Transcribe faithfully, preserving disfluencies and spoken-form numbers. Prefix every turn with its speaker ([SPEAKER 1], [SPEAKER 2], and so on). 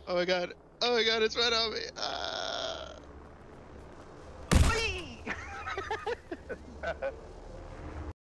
[SPEAKER 1] Oh my god. Oh my god, it's right on me. Ah.